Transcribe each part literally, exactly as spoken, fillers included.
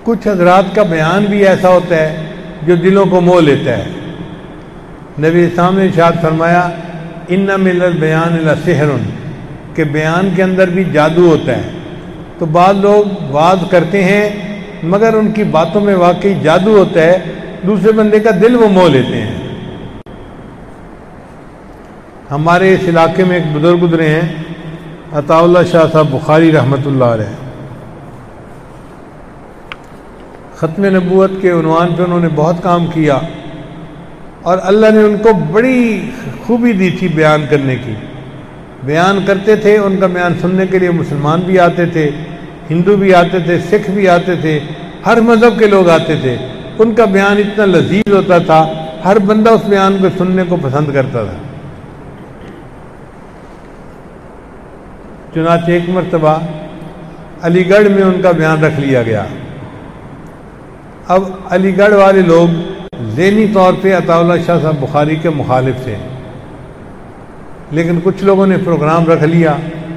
کچھ حضرات کا بیان بھی ایسا ہوتا ہے جو دلوں کو موہ لیتا ہے۔ نبی اسلام نے ارشاد فرمایا ان من البیان لسحر، کہ بیان کے اندر بھی جادو ہوتا ہے۔ تو بعض لوگ وعظ کرتے ہیں مگر ان کی باتوں میں واقعی جادو ہوتا ہے، دوسرے بندے کا دل وہ موہ لیتے ہیں۔ ہمارے اس علاقے میں ایک بزرگ گزرے ہیں عطا اللہ شاہ صاحب بخاری رحمۃ اللہ علیہ، ختم نبوت کے عنوان پہ انہوں نے بہت کام کیا اور اللہ نے ان کو بڑی خوبی دی تھی بیان کرنے کی۔ بیان کرتے تھے، ان کا بیان سننے کے لیے مسلمان بھی آتے تھے، ہندو بھی آتے تھے، سکھ بھی آتے تھے، ہر مذہب کے لوگ آتے تھے۔ ان کا بیان اتنا لذیذ ہوتا تھا، ہر بندہ اس بیان کو سننے کو پسند کرتا تھا۔ چنانچہ ایک مرتبہ علی گڑھ میں ان کا بیان رکھ لیا گیا۔ اب علی گڑھ والے لوگ ذہنی طور پہ عطا اللہ شاہ صاحب بخاری کے مخالف تھے، لیکن کچھ لوگوں نے پروگرام رکھ لیا۔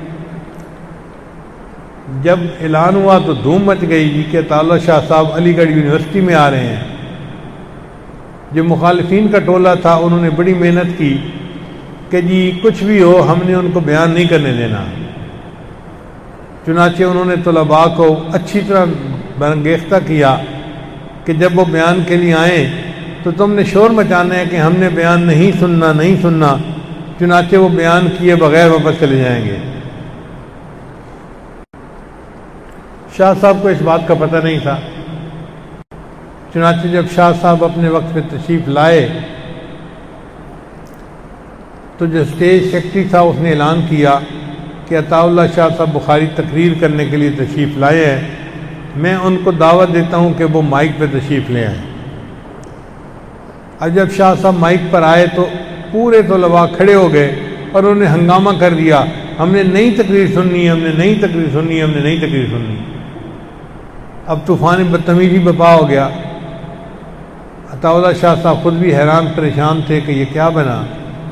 جب اعلان ہوا تو دھوم مچ گئی جی کہ عطا اللہ شاہ صاحب علی گڑھ یونیورسٹی میں آ رہے ہیں۔ جو مخالفین کا ٹولہ تھا انہوں نے بڑی محنت کی کہ جی کچھ بھی ہو ہم نے ان کو بیان نہیں کرنے دینا۔ چنانچہ انہوں نے طلباء کو اچھی طرح برانگیختہ کیا کہ جب وہ بیان کے لیے آئیں تو تم نے شور مچانا ہے کہ ہم نے بیان نہیں سننا نہیں سننا۔ چنانچہ وہ بیان کیے بغیر واپس چلے جائیں گے۔ شاہ صاحب کو اس بات کا پتہ نہیں تھا۔ چنانچہ جب شاہ صاحب اپنے وقت پہ تشریف لائے تو جو اسٹیج سیکرٹری تھا اس نے اعلان کیا کہ عطا اللہ شاہ صاحب بخاری تقریر کرنے کے لیے تشریف لائے ہیں، میں ان کو دعوت دیتا ہوں کہ وہ مائک پہ تشریف لے آئیں۔ اب جب شاہ صاحب مائک پر آئے تو پورے طلباء کھڑے ہو گئے اور انہوں نے ہنگامہ کر دیا، ہم نے نئی تقریر سننی ہے، ہم نے نئی تقریر سننی ہے، ہم نے نئی تقریر سننی۔ اب طوفان بدتمیزی برپا ہو گیا۔ عطا اللہ شاہ صاحب خود بھی حیران پریشان تھے کہ یہ کیا بنا۔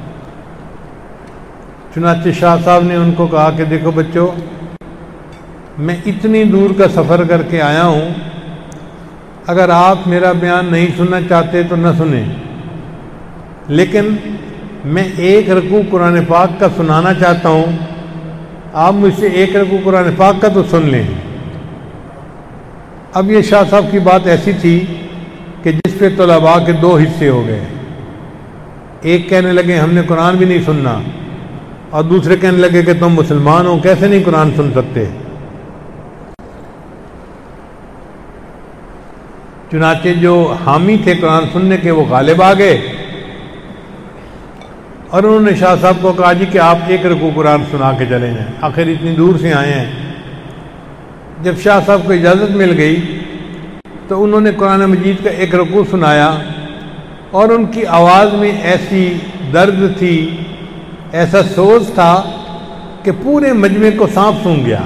چنانچہ شاہ صاحب نے ان کو کہا کہ دیکھو بچوں، میں اتنی دور کا سفر کر کے آیا ہوں، اگر آپ میرا بیان نہیں سننا چاہتے تو نہ سنیں، لیکن میں ایک رکوع قرآن پاک کا سنانا چاہتا ہوں، آپ مجھ سے ایک رکوع قرآن پاک کا تو سن لیں۔ اب یہ شاہ صاحب کی بات ایسی تھی کہ جس پہ طلباء کے دو حصے ہو گئے، ایک کہنے لگے ہم نے قرآن بھی نہیں سننا، اور دوسرے کہنے لگے کہ تم مسلمان ہو کیسے نہیں قرآن سن سکتے۔ چنانچہ جو حامی تھے قرآن سننے کے وہ غالب آ گئے اور انہوں نے شاہ صاحب کو کہا جی کہ آپ ایک رکوع قرآن سنا کے چلے جائیں، آخر اتنی دور سے آئے ہیں۔ جب شاہ صاحب کو اجازت مل گئی تو انہوں نے قرآن مجید کا ایک رکوع سنایا اور ان کی آواز میں ایسی درد تھی، ایسا سوز تھا کہ پورے مجمع کو سانپ سونگھ گیا۔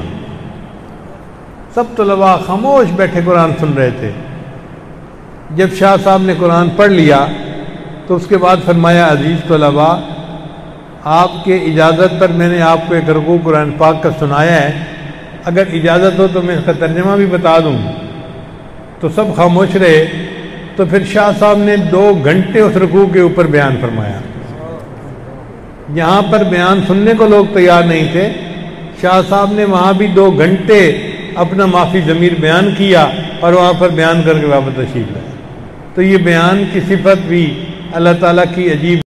سب طلباء خاموش بیٹھے قرآن سن رہے تھے۔ جب شاہ صاحب نے قرآن پڑھ لیا تو اس کے بعد فرمایا عزیز طلباء، آپ کے اجازت پر میں نے آپ کو ایک رکوع قرآن پاک کا سنایا ہے، اگر اجازت ہو تو میں اس کا ترجمہ بھی بتا دوں۔ تو سب خاموش رہے۔ تو پھر شاہ صاحب نے دو گھنٹے اس رکوع کے اوپر بیان فرمایا۔ یہاں پر بیان سننے کو لوگ تیار نہیں تھے، شاہ صاحب نے وہاں بھی دو گھنٹے اپنا معافی ضمیر بیان کیا اور وہاں پر بیان کر کے واپس تشریف لائے۔ تو یہ بیان کی صفت بھی اللہ تعالیٰ کی عجیب